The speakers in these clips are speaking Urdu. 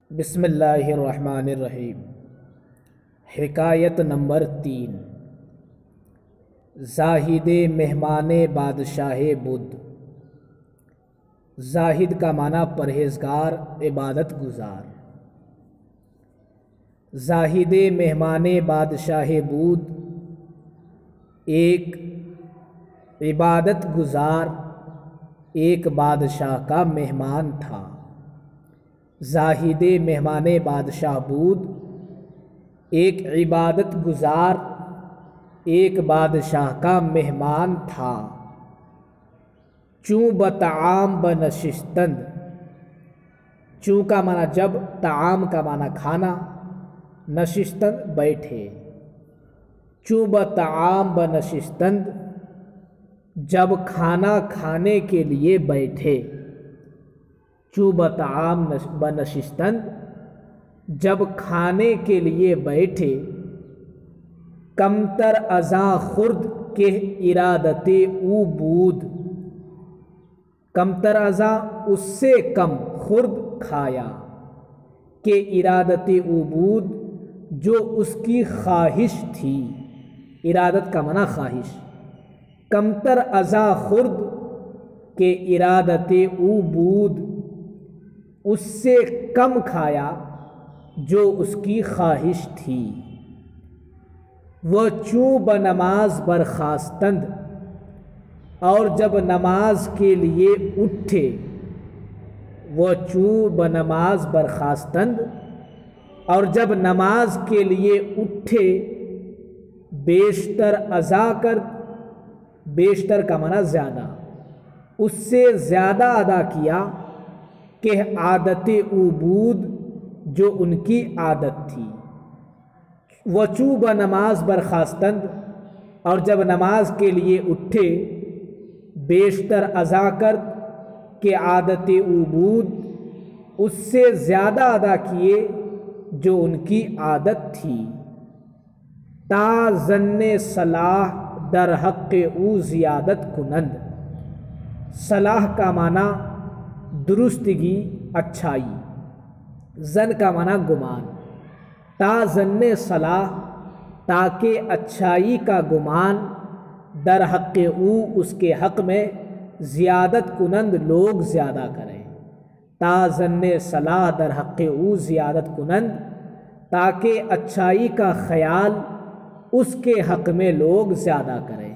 بسم اللہ الرحمن الرحیم۔ حکایت نمبر 3۔ زاہد مہمان بادشاہ بدھ۔ زاہد کا معنی پرہیزگار، عبادت گزار۔ زاہد مہمان بادشاہ بدھ ایک عبادت گزار ایک بادشاہ کا مہمان تھا۔ زاہد مہمان بادشاہ بدھ ایک عبادت گزار ایک بادشاہ کا مہمان تھا۔ چوں بطعام بنشستند۔ چوں کا معنی جب، طعام کا معنی کھانا، نشستند بیٹھے۔ چوں بطعام بنشستند، جب کھانا کھانے کے لیے بیٹھے۔ چوں بطعام بنشستند، جب کھانے کے لیے بیٹھے۔ کمتر ازاں خورد کے ارادت او بود۔ کمتر ازاں اس سے کم، خورد کھایا، کہ ارادت او بود جو اس کی خواہش تھی۔ ارادت کا معنی خواہش۔ کمتر ازاں خورد کے ارادت او بود، اس سے کم کھایا جو اس کی خواہش تھی۔ وہ چوں بنماز برخاستند، اور جب نماز کے لیے اٹھے۔ وہ چوں بنماز برخاستند، اور جب نماز کے لیے اٹھے۔ بیشتر ادا کر، بیشتر کا معنی زیادہ، اس سے زیادہ ادا کیا، کہ عادت او بود جو ان کی عادت تھی۔ وہ چوں بنماز برخاستند، اور جب نماز کے لیے اٹھے۔ بیشتر ادا کر، کہ عادت او بود اس سے زیادہ ادا کیے جو ان کی عادت تھی۔ تا ظن صلاح در حق او زیادت کنند۔ صلاح کا معنی درستگی، اچھائی۔ ظن کا معنی گمان۔ تا ظن صلاح، تاکہ اچھائی کا گمان، در حق او اس کے حق میں، زیادت کنند لوگ زیادہ کریں۔ تا ظن صلاح در حق او زیادت کنند، تاکہ اچھائی کا خیال اس کے حق میں لوگ زیادہ کریں۔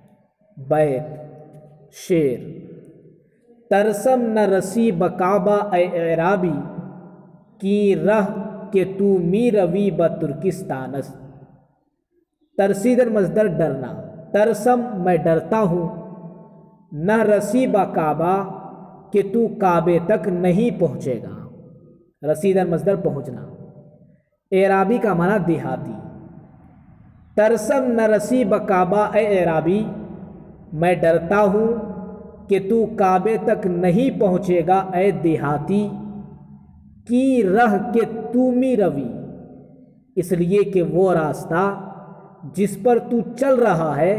بیت، شعر۔ ترسم نہ رسی بکعبہ اے اعرابی، کی رہ کہ تو می روی بترکستانست۔ ترسیدن مصدر ڈرنا۔ ترسم میں ڈرتا ہوں، نہ رسی بکعبہ کہ تو کعبے تک نہیں پہنچے گا۔ رسیدن مصدر پہنچنا۔ اعرابی کا معنی دیہاتی۔ ترسم نہ رسی بکعبہ اے اعرابی، میں ڈرتا ہوں کہ تو کعبے تک نہیں پہنچے گا اے دیہاتی۔ کی رہ کہ تو می روی، اس لیے کہ وہ راستہ جس پر تو چل رہا ہے،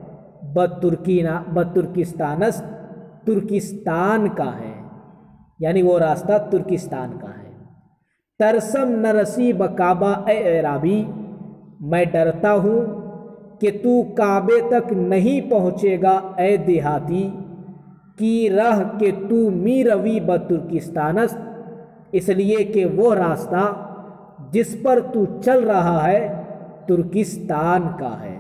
بترکستانست، ترکستان کا ہے، یعنی وہ راستہ ترکستان کا ہے۔ ترسم نہ رسی بکعبہ اے اعرابی، میں ڈرتا ہوں کہ تو کعبے تک نہیں پہنچے گا اے دیہاتی۔ کی رہ کہ تو می روی بترکستانست، اس لیے کہ وہ راستہ جس پر تو چل رہا ہے ترکستان کا ہے۔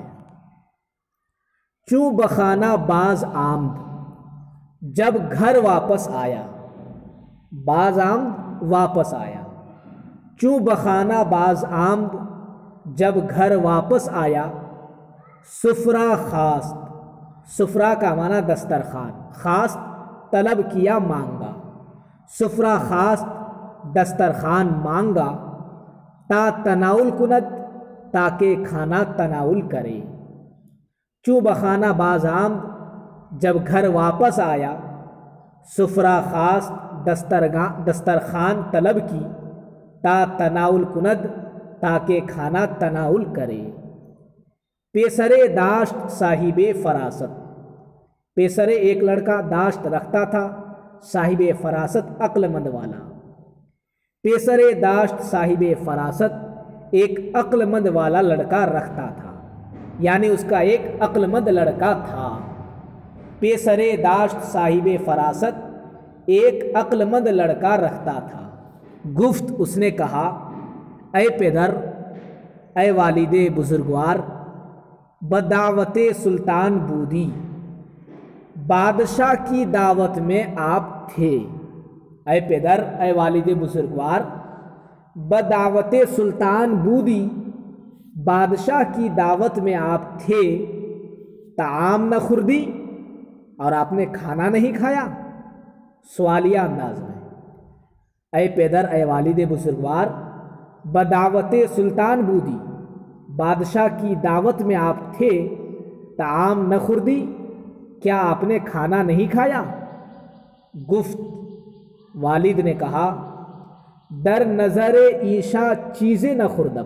چوں بخانہ باز آمد، جب گھر واپس آیا۔ باز آمد، واپس آیا۔ چوں بخانہ باز آمد، جب گھر واپس آیا۔ سفرہ خواست، سفرہ کا معنی دسترخوان، خواست طلب کیا، مانگا۔ سفرہ خواست، دسترخوان مانگا۔ تا تناول کند، تاکہ کھانا تناول کرے۔ چوں بخانہ باز آمد، جب گھر واپس آیا۔ سفرہ خواست، دسترخوان طلب کی۔ تا تناول کند، تاکہ کھانا تناول کرے۔ پیسرے داشت صاحب فراست۔ پیسرے ایک لڑکا داشت رکھتا تھا، صاحب فراست عقل مند والا۔ پیسر داشت صاحب فراست ایک عقل مند والا لڑکا رکھتا تھا، یعنی اس کا ایک عقل مند لڑکا تھا۔ پیسر داشت صاحب فراست ایک عقل مند لڑکا رکھتا تھا۔ گفت اس نے کہا، اے پدر، اے والد بزرگوار، بدعوت سلطان بودی، بادشاہ کی دعوت میں آپ تھے۔ اے پدر، اے والد بزرگوار، بدعوت سلطان بودی، بادشاہ کی دعوت میں آپ تھے، طعام نہ خوردی، اور آپ نے کھانا نہیں کھایا؟ سوالیہ انداز میں۔ اے پدر، اے والد بزرگوار، بدعوت سلطان بودی، بادشاہ کی دعوت میں آپ تھے، طعام نہ خوردی، کیا آپ نے کھانا نہیں کھایا؟ گفت والد نے کہا، در نظر عیشا چیزیں نہ خوردم،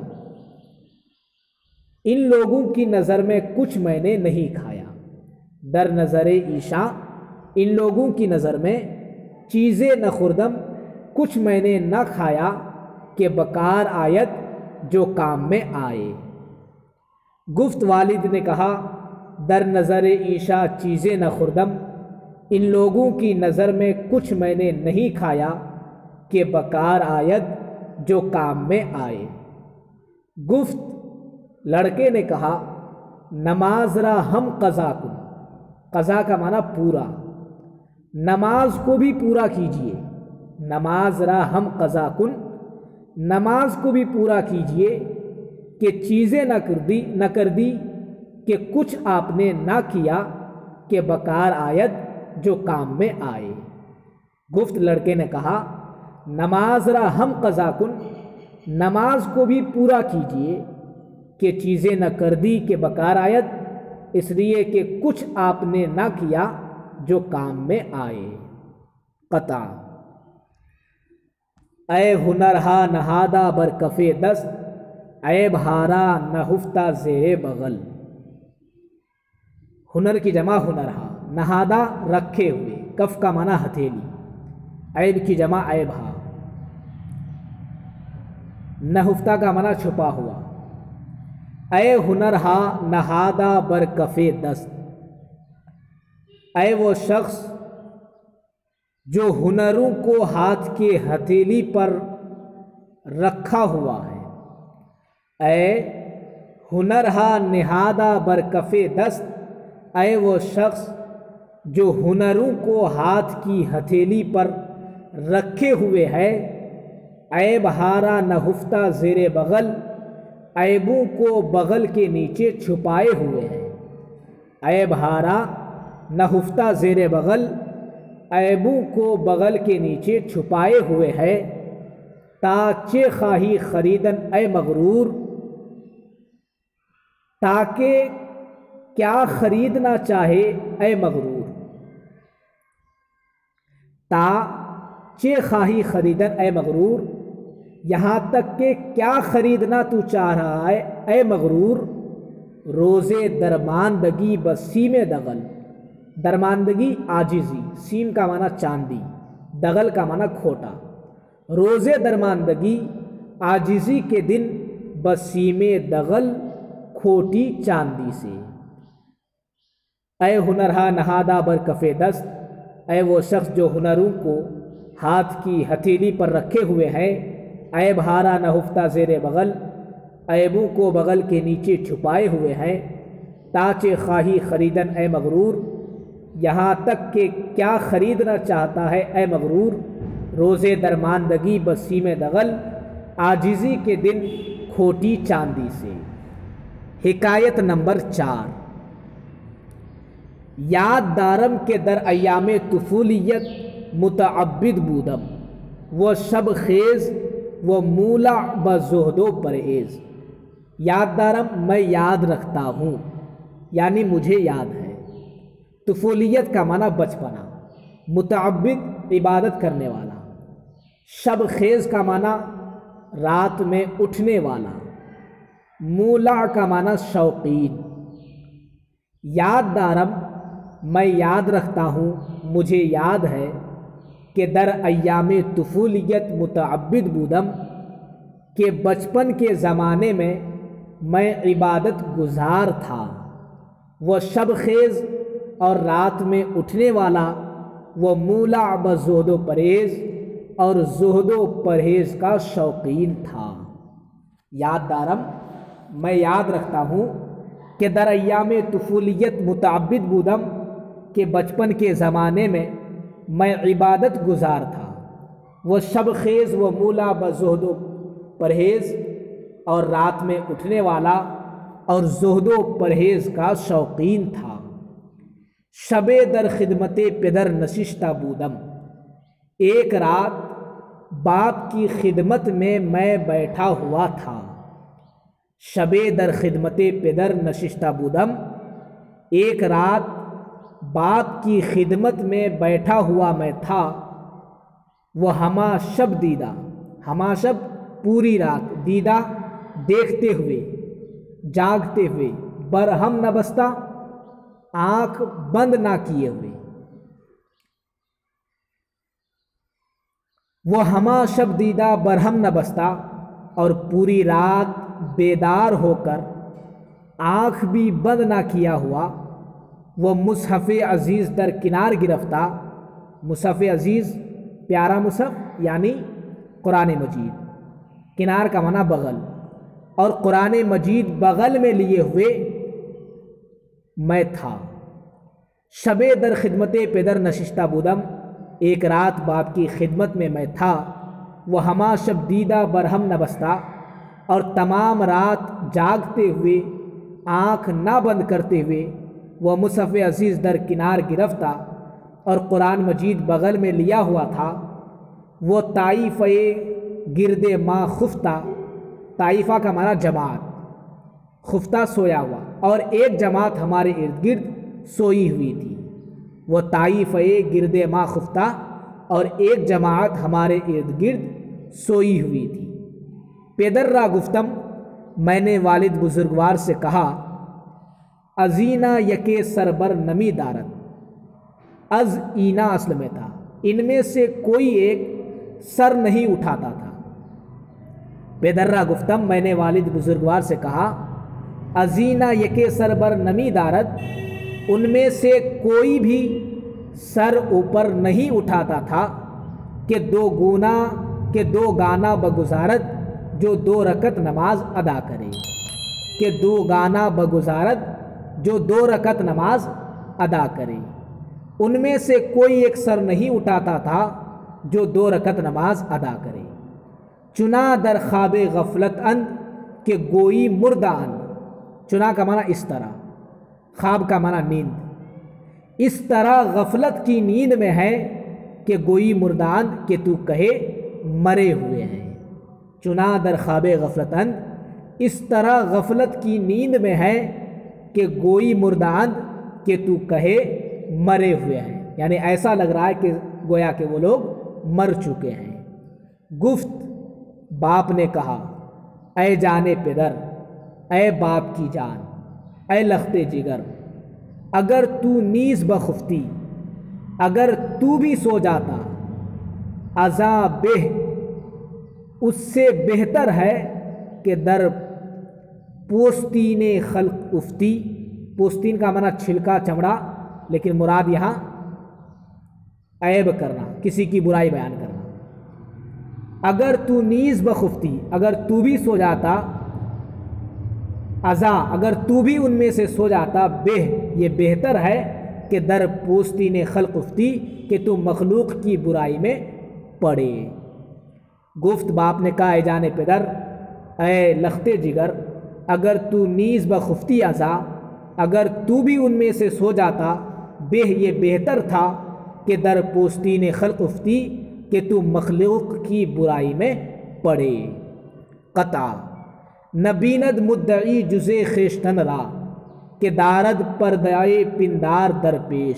ان لوگوں کی نظر میں کچھ میں نے نہیں کھایا۔ در نظر عیشا، ان لوگوں کی نظر میں، چیزیں نہ خوردم، کچھ میں نے نہ کھایا کہ بکار آیت جو کام میں آئے۔ گفت والد نے کہا، در نظر عیشا چیزیں نہ خوردم، ان لوگوں کی نظر میں کچھ میں نے نہیں کھایا کہ بکار آیت جو کام میں آئے۔ گفت لڑکے نے کہا، نماز را ہم قضا کن، قضا کا معنی پورا، نماز کو بھی پورا کیجئے، نماز را ہم قضا کن، نماز کو بھی پورا کیجئے کہ چیزیں نہ کر دی کہ کچھ آپ نے نہ کیا کہ بکار آیت جو کام میں آئے۔ گفت لڑکے نے کہا، نماز را ہم قضا کن، نماز کو بھی پورا کیجئے کہ چیزیں نہ کر دی کہ بکار آیت، اس لیے کہ کچھ آپ نے نہ کیا جو کام میں آئے۔ قطع۔ اے ہنرہا نہادہ بر کف دست، عیب ہارا نہفتہ زیر بغل۔ ہنر کی جمع ہنرہا، نہادہ رکھے ہوئے، کف کا معنی ہتھیلی، عیب کی جمع عیبہا، نہفتہ کا معنی چھپا ہوا۔ اے ہنرہا نہادہ بر کف دست، اے وہ شخص جو ہنروں کو ہاتھ کے ہتھیلی پر رکھا ہوا ہے۔ اے ہنرہا نہادہ بر کف دست، اے وہ شخص جو ہنروں کو ہاتھ کی ہتھیلی پر رکھے ہوئے ہے۔ عیب ہارا نہفتہ زیر بغل، عیبوں کو بغل کے نیچے چھپائے ہوئے ہے۔ عیب ہارا نہفتہ زیر بغل، عیبوں کو بغل کے نیچے چھپائے ہوئے ہے۔ تاچے خواہی خریدن اے مغرور، تاکہ کیا خریدنا چاہے اے مغرور۔ تا چے خواہی خریدن اے مغرور، یہاں تک کہ کیا خریدنا تو چاہ رہا ہے اے مغرور۔ روزے درماندگی بسیم دغل، درماندگی عاجزی، سیم کا معنی چاندی، دغل کا معنی کھوٹا۔ روزے درماندگی عاجزی کے دن بسیم دغل، کھوٹی چاندی سے۔ اے ہنرہا نہادہ بر کف دست، اے وہ شخص جو ہنروں کو ہاتھ کی ہتھیلی پر رکھے ہوئے ہے۔ عیب ہارا نہفتہ زیر بغل، عیبوں کو بغل کے نیچے چھپائے ہوئے ہیں۔ تاچے خواہی خریدن اے مغرور، یہاں تک کہ کیا خریدنا چاہتا ہے اے مغرور۔ روزے درماندگی بسیم دغل، عاجزی کے دن کھوٹی چاندی سے۔ حکایت نمبر 4۔ یاد دارم کہ در ایام طفولیت متعبد بودم، وہ شب خیز وہ مولع بزہد و پرہیز۔ یاد دارم میں یاد رکھتا ہوں، یعنی مجھے یاد ہے۔ طفولیت کا معنی بچپنا، متعبد عبادت کرنے والا، شب خیز کا معنی رات میں اٹھنے والا، مولع کا معنی شوقین۔ یاد دارم میں یاد رکھتا ہوں، مجھے یاد ہے، کہ در ایام طفولیت متعبد بودم، کہ بچپن کے زمانے میں عبادت گزار تھا، وہ شب خیز اور رات میں اٹھنے والا، وہ مولع بزہد و پرہیز اور زہد و پرہیز کا شوقین تھا۔ یاد دارم، میں یاد رکھتا ہوں کہ در ایام طفولیت متعبد بودم، کہ بچپن کے زمانے میں عبادت گزار تھا، وہ شب خیز و مولع بزہد و پرہیز اور رات میں اٹھنے والا اور زہد و پرہیز کا شوقین تھا۔ شب در خدمت پدر نشستہ بودم، ایک رات باپ کی خدمت میں بیٹھا ہوا تھا۔ شب در خدمت پدر نشستہ بودم، ایک رات باپ کی خدمت میں بیٹھا ہوا میں تھا، وہ ہما شب دیدہ، ہما شب پوری رات، دیدہ دیکھتے ہوئے، جاگتے ہوئے، برہم نہ بستہ، آنکھ بند نہ کیے ہوئے، وہ ہما شب دیدہ برہم نہ بستہ، اور پوری رات بیدار ہو کر آنکھ بھی بند نہ کیا ہوا، وہ مصحف عزیز در کنار گرفتہ۔ مصحف عزیز پیارا مصحف یعنی قرآن مجید، کنار کا معنی بغل، اور قرآن مجید بغل میں لیے ہوئے میں تھا۔ شب در خدمت پدر نشستہ بودم، ایک رات باپ کی خدمت میں تھا، وہ ہما شب دیدہ برہم نہ بستہ، اور تمام رات جاگتے ہوئے، آنکھ نہ بند کرتے ہوئے، وہ مصحف عزیز در کنار گرفتہ اور قرآن مجید بغل میں لیا ہوا تھا۔ وہ طائفہ گرد ما خفتہ، طائفہ کا معنی جماعت، خفتہ سویا ہوا، اور ایک جماعت ہمارے ارد گرد سوئی ہوئی تھی۔ وہ طائفہ گرد ما خفتہ، اور ایک جماعت ہمارے ارد گرد سوئی ہوئی تھی۔ پیدر را گفتم، میں نے والد بزرگوار سے کہا، ازینہ یکے سربر نمی دارت، از اینا اصل میں تھا، ان میں سے کوئی ایک سر نہیں اٹھاتا تھا۔ پیدر را گفتم، میں نے والد بزرگوار سے کہا، ازینہ یکے سربر نمی دارت، ان میں سے کوئی بھی سر اوپر نہیں اٹھاتا تھا، کہ دو گانا بگزارت، جو 2 رکعت نماز ادا کرے، کہ 2 گانا بگزارت، جو 2 رکعت نماز ادا کرے۔ ان میں سے کوئی ایک سر نہیں اٹھاتا تھا جو 2 رکعت نماز ادا کرے۔ چنا در خواب غفلت اند، کہ گوئی مردہ اند، چنا کا معنی اس طرح، خواب کا معنی نیند، اس طرح غفلت کی نیند میں ہے کہ گوئی مردہ اند، کہ تو کہے مرے ہوئے ہیں۔ چنا در خواب غفلت اند، اس طرح غفلت کی نیند میں ہے کہ گوئی مردہ اند، کہ تو کہے مرے ہوئے ہیں، یعنی ایسا لگ رہا ہے کہ گویا کہ وہ لوگ مر چکے ہیں۔ گفت، باپ نے کہا، اے جان پدر، اے باپ کی جان، اے لخت جگر، اگر تو نیز بخفتی، اگر تو بھی سو جاتا، ازاں بہ، اس سے بہتر ہے کہ در پوستین خلق افتی، پوستین کا معنی چھلکا چمڑا، لیکن مراد یہاں عیب کرنا، کسی کی برائی بیان کرنا۔ اگر تو نیز بخفتی، اگر تو بھی سو جاتا، ازاں، اگر تو بھی ان میں سے سو جاتا، بہ، یہ بہتر ہے کہ در پوستین خلق افتی، کہ تو مخلوق کی برائی میں پڑے۔ گفت، باپ نے کہا، اے جان پدر، اے لخت جگر، اگر تو نیز بخفتی ازاں، اگر تو بھی ان میں سے سو جاتا، بہ، یہ بہتر تھا کہ در پوستین خلق افتی، کہ تو مخلوق کی برائی میں پڑے۔ قطع، نبیند مدعی جزے خیشتن را، کہ دارد پردائے پندار درپیش۔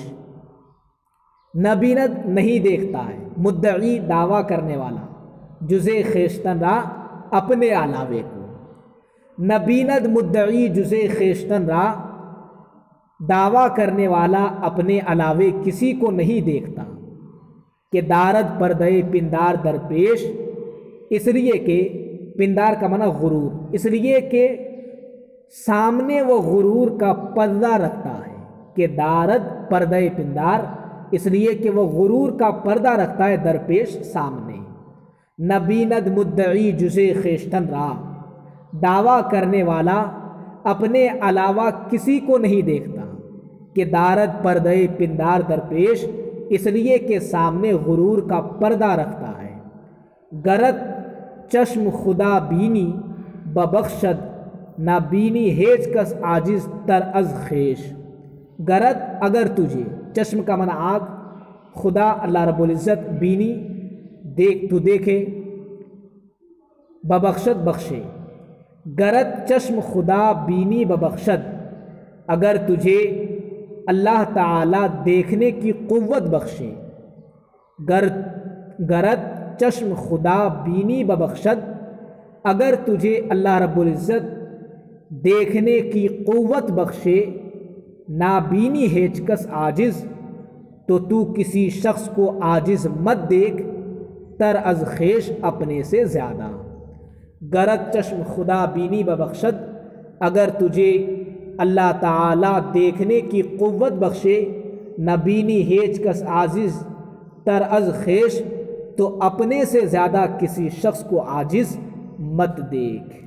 نبیند نہیں دیکھتا ہے، مدعی دعویٰ کرنے والا، جزے خیشتن را اپنے علاوے کو۔ نبیند مدعی جزے خیشتن را، دعویٰ کرنے والا اپنے علاوے کسی کو نہیں دیکھتا۔ کہ دارد پردے پندار درپیش، اس لیے کہ پندار کا معنی غرور، اس لیے کہ سامنے وہ غرور کا پردہ رکھتا ہے، کہ دارد پردے پندار، اس لیے کہ وہ غرور کا پردہ رکھتا ہے درپیش سامنے۔ نہ بیند مدعی جزے خیشتن را، دعویٰ کرنے والا اپنے علاوہ کسی کو نہیں دیکھتا، کہ دارد پردے پندار درپیش، اس لیے کہ سامنے غرور کا پردہ رکھتا ہے۔ گرت چشم خدا بینی ببخشد، نہ بینی ہیچ کس عاجز تر از خیش۔ گرت اگر تجھے، چشم کا معنی آنکھ، خدا اللہ رب العزت، بینی دیکھ تو دیکھے، ببخشد بخشے۔ گرت چشم خدا بینی ببخشد، اگر تجھے اللہ تعالیٰ دیکھنے کی قوت بخشے۔ گرت چشم خدا بینی ببخشد، اگر تجھے اللہ رب العزت دیکھنے کی قوت بخشے، نابینی ہیچ کس عاجز، تو کسی شخص کو عاجز مت دیکھ، تر از خیش اپنے سے زیادہ۔ گرت چشم خدا بینی ببخشد، اگر تجھے اللہ تعالیٰ دیکھنے کی قوت بخشے، نہ بینی ہیچ کس عاجز تر از خیش، تو اپنے سے زیادہ کسی شخص کو عاجز مت دیکھ۔